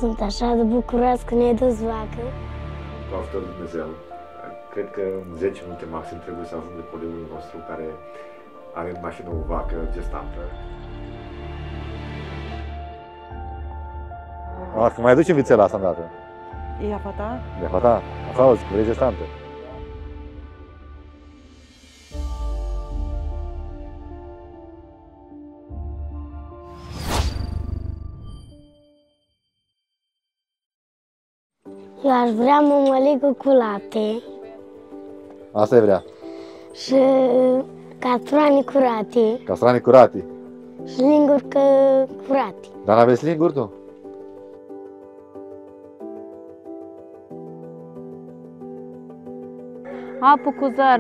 Sunt așa de bucuros că ne-ai dus vacă. Cu ajutorul lui Dumnezeu, cred că în 10 minute maxim trebuie să ajungă colegul nostru care are în mașină o vacă gestantă. Că mai aduci vițela asta îndată. E apa ta? E apa ta? Așa auzi, vrei gestantă. Eu aș vrea mămăligă cu lapte Asta e vrea. și castrani curate Castrani curati. și linguri curate. Dar n-aveți linguri tu? Apă cu zar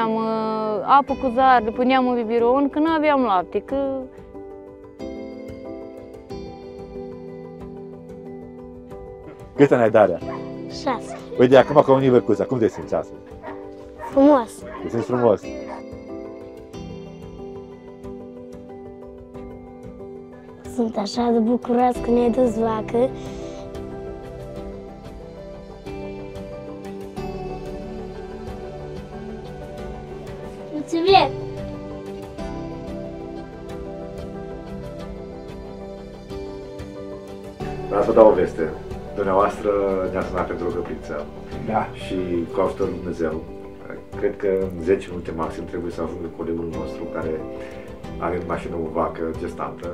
le puneam în biberon, că nu aveam lapte, că... Câte ani ai, Daria? 6. Uite, acum că unii vârcuța, cum te simți astăzi? Frumos. Te simți frumos? Sunt așa de bucuros că ne-ai dus vacă. Mulțumesc! Vreau să dau o veste. Dumneavoastră ne-a sunat pentru o căpriță. Da. Și cu ajutorul lui Dumnezeu, cred că în 10 minute maxim trebuie să ajungă colegul nostru care are în mașină o vacă gestantă.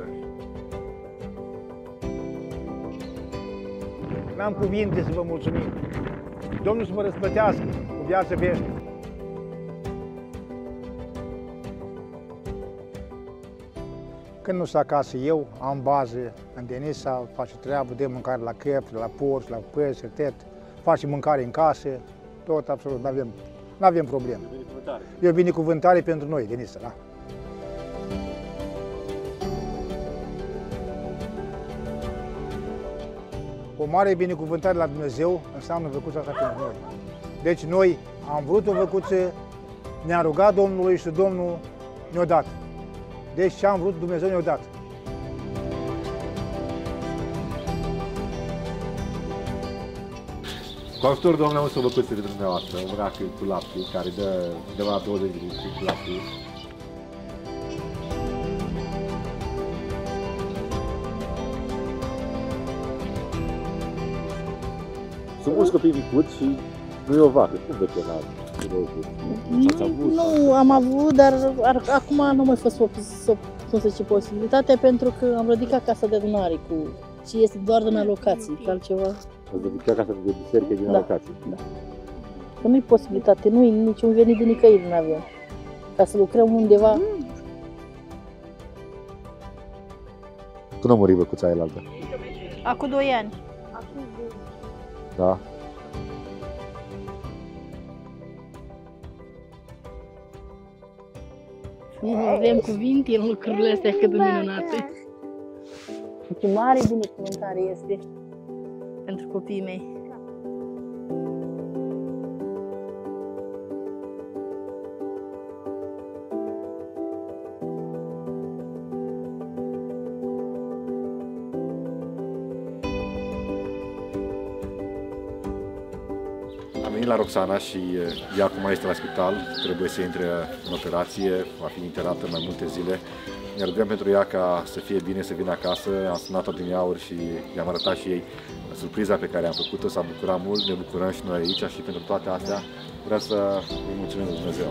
N-am cuvinte să vă mulțumim. Domnul să vă răsplătească cu viață veșnică. Când nu sunt acasă eu, am bază în Denisa, face treabă de mâncare la căpri, la porci, la păsări, tot. Face mâncare în casă, tot absolut, nu avem probleme. E o binecuvântare pentru noi, Denisa, da? O mare binecuvântare la Dumnezeu înseamnă văcuța asta pentru noi. Deci noi am vrut o văcuță, ne-a rugat Domnului și Domnul ne-a dat. Deci ce am vrut, Dumnezeu ne-a dat. Cu ajutorul Domnului am să o văcuță de dumneavoastră, o vracă cu lapte, care dă undeva 20 de litri cu lapte. Sunt mulți copii micuți și nu e o vacă. Cum de ce Nu am avut, dar acum nu mai fost posibilitatea pentru că am ridicat casa de adunare cu și este doar din alocații, altceva. Ați ridicat casa de biserică din alocații? Da. Că nu e posibilitate, nu e niciun venit de nicăieri, nu avem. Ca să lucrăm undeva. Când a murit văcuța aia altă? Acum 2 ani. Da. Nu avem cuvinte în lucrurile astea cât de minunate. Ce mare binecuvântare este pentru copiii mei. Am venit la Roxana și ea acum este la spital, trebuie să intre în operație, va fi internată mai multe zile. Ne rugăm pentru ea ca să fie bine, să vină acasă. Am sunat-o din iauri și i-am arătat și ei surpriza pe care am făcut-o, s-a bucurat mult, ne bucurăm și noi aici și pentru toate astea vreau să îi mulțumim lui Dumnezeu.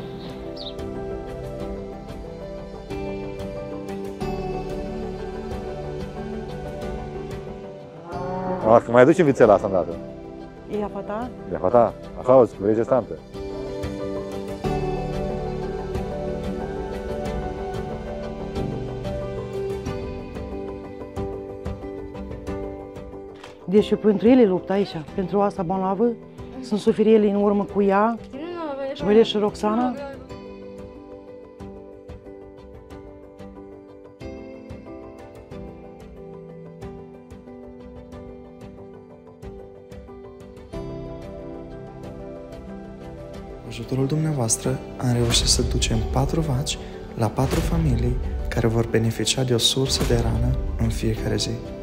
Că mai aduci vițela asta îndată. E apa ta? E apa ta? Așa auzi, vrei gestantă. Deci și pentru ele luptă aici, pentru asta bolnavă, sunt suferiele în urmă cu ea, și vedeți și Roxana. Cu ajutorul dumneavoastră am reușit să ducem 4 vaci la 4 familii care vor beneficia de o sursă de hrană în fiecare zi.